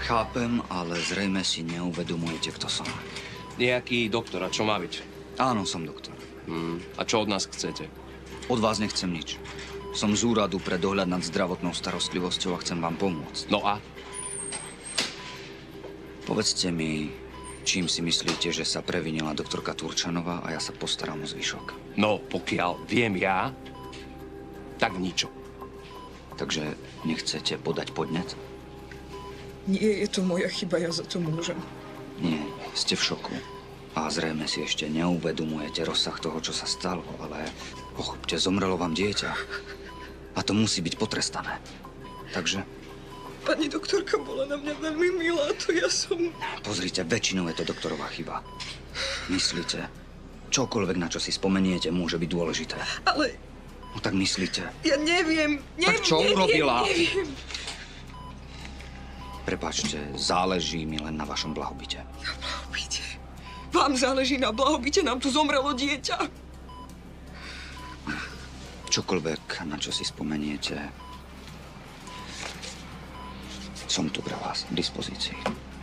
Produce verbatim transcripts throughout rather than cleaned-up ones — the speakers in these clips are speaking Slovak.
Chápem, ale zrejme si neuvedomujete, kto som. Nejaký doktor, a čo má byť? Áno, som doktor. Hmm. A čo od nás chcete? Od vás nechcem nič. Som z úradu pre dohľad nad zdravotnou starostlivosťou a chcem vám pomôcť. No a? Povedzte mi, čím si myslíte, že sa previnila doktorka Turčanová a ja sa postaram o zvyšok. No, pokiaľ viem ja, tak ničo. Takže nechcete podať podnet? Nie je to moja chyba, ja za to môžem. Nie, ste v šoku. A zrejme si ešte neuvedomujete rozsah toho, čo sa stalo, ale pochopte, zomrelo vám dieťa. A to musí byť potrestané. Takže... Pani doktorka bola na mňa veľmi milá, to ja som... Pozrite, väčšinou je to doktorová chyba. Myslíte, čokoľvek, na čo si spomeniete, môže byť dôležité. Ale... No tak myslíte. Ja neviem, neviem, Tak čo neviem, urobila? neviem. Prepáčte, záleží mi len na vašom blahobite. Na blahobite? Vám záleží na blahobite, nám tu zomrelo dieťa. Čokoľvek, na čo si spomeniete, som tu pre vás k dispozícii.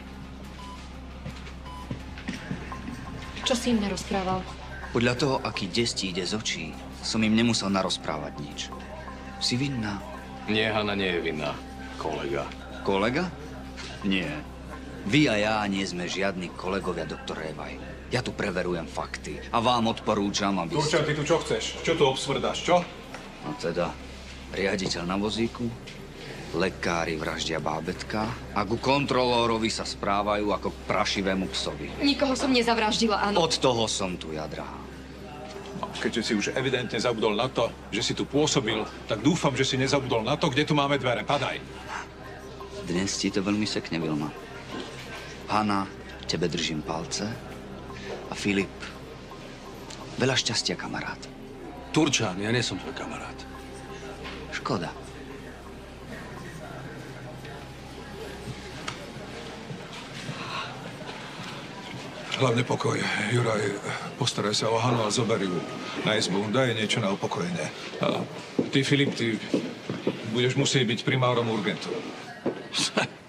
Čo si im nerozprával? Podľa toho, aký desti ide z očí, som im nemusel narozprávať nič. Si vinná? Nie, Hana nie je vinná, kolega. Kolega? Nie. Vy a ja nie sme žiadni kolegovia, doktor Revaj. Ja tu preverujem fakty a vám odporúčam, aby Turčan, ste... ty tu čo chceš? Čo tu obsvrdáš, čo? No teda, riaditeľ na vozíku, lekári vraždia bábätka a ku kontrolórovi sa správajú ako k prašivému psovi. Nikoho som nezavraždila, áno. Od toho som tu, ja, drahá. No, keďže si už evidentne zabudol na to, že si tu pôsobil, tak dúfam, že si nezabudol na to, kde tu máme dvere. Padaj. Dnes ti to veľmi sekne, Vilma. Hanna, tebe držím palce. A Filip, veľa šťastia, kamarát. Turčan, ja nie som tvoj kamarát. Škoda. Hlavne pokoj. Juraj, postaraj sa o Hanu a zober ju na izbu. Daj jej niečo na upokojenie. A ty, Filip, ty budeš musieť byť primárom urgentu.